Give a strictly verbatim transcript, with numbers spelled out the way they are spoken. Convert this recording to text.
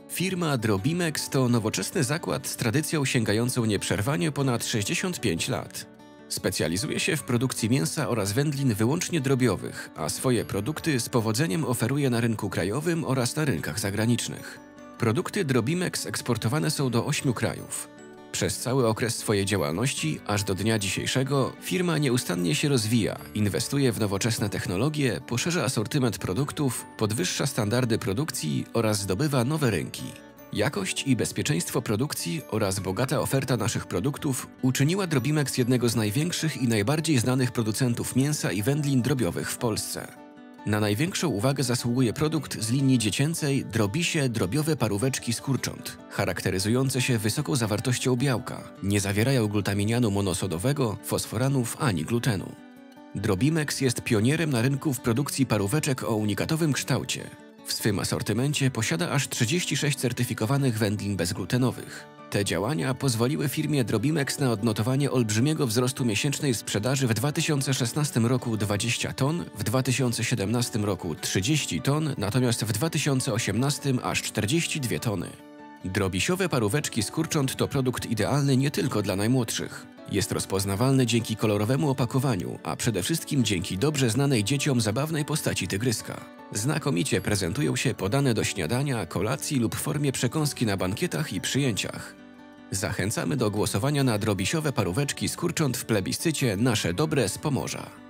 Firma Drobimex to nowoczesny zakład z tradycją sięgającą nieprzerwanie ponad sześćdziesiąt pięć lat. Specjalizuje się w produkcji mięsa oraz wędlin wyłącznie drobiowych, a swoje produkty z powodzeniem oferuje na rynku krajowym oraz na rynkach zagranicznych. Produkty Drobimex eksportowane są do ośmiu krajów. Przez cały okres swojej działalności, aż do dnia dzisiejszego, firma nieustannie się rozwija, inwestuje w nowoczesne technologie, poszerza asortyment produktów, podwyższa standardy produkcji oraz zdobywa nowe rynki. Jakość i bezpieczeństwo produkcji oraz bogata oferta naszych produktów uczyniła Drobimex jednego z największych i najbardziej znanych producentów mięsa i wędlin drobiowych w Polsce. Na największą uwagę zasługuje produkt z linii dziecięcej Drobisie drobiowe paróweczki z kurcząt, charakteryzujące się wysoką zawartością białka, nie zawierają glutaminianu monosodowego, fosforanów ani glutenu. Drobimex jest pionierem na rynku w produkcji paróweczek o unikatowym kształcie. W swym asortymencie posiada aż trzydzieści sześć certyfikowanych wędlin bezglutenowych. Te działania pozwoliły firmie Drobimex na odnotowanie olbrzymiego wzrostu miesięcznej sprzedaży w dwa tysiące szesnastym roku dwadzieścia ton, w dwa tysiące siedemnastym roku trzydzieści ton, natomiast w dwa tysiące osiemnastym aż czterdzieści dwie tony. Drobisiowe paróweczki z kurcząt to produkt idealny nie tylko dla najmłodszych. Jest rozpoznawalny dzięki kolorowemu opakowaniu, a przede wszystkim dzięki dobrze znanej dzieciom zabawnej postaci tygryska. Znakomicie prezentują się podane do śniadania, kolacji lub w formie przekąski na bankietach i przyjęciach. Zachęcamy do głosowania na drobisiowe paróweczki z kurcząt w plebiscycie Nasze Dobre z Pomorza.